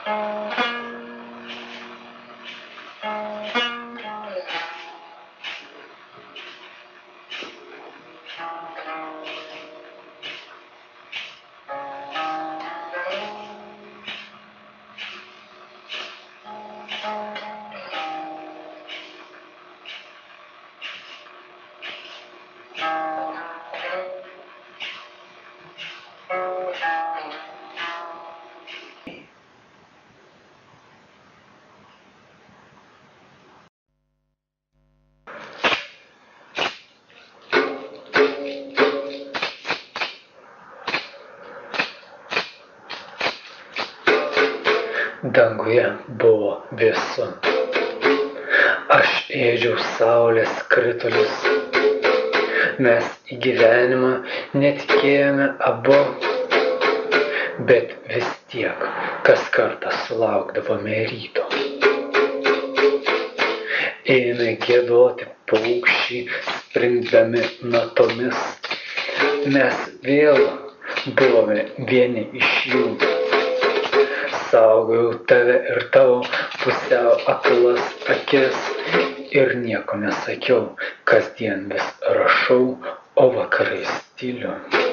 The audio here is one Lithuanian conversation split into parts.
Danguje buvo vėsu. Aš ėdžiau saulės kritulius. Mes į gyvenimą netikėjome abu, bet vis tiek kas kartą sulaukdavome ryto. Ėmė giedoti paukščiai, springdami natomis. Mes vėl buvome vieni iš jų. Saugojau tave ir tavo pusiau aklas akis ir nieko nesakiau, kasdien vis rašau, o vakarais tyliu.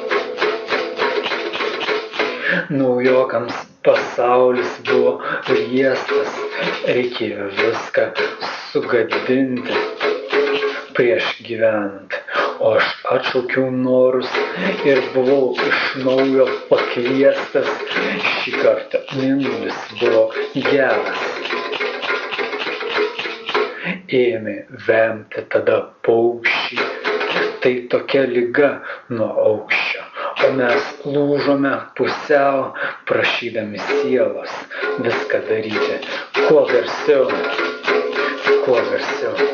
Naujokams pasaulis buvo riestas, reikėjo viską sugadinti prieš gyvenant, o aš atšaukiau norus ir buvau iš naujo pakviestas. Šį kartą mėnulis buvo geras. Ėmė vemti tada paukščiai, tai tokia liga nuo aukščio, o mes lūžome pusiau, prašydami sielos viską daryti kuo garsiau, kuo garsiau.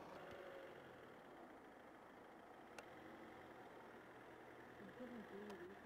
Thank you.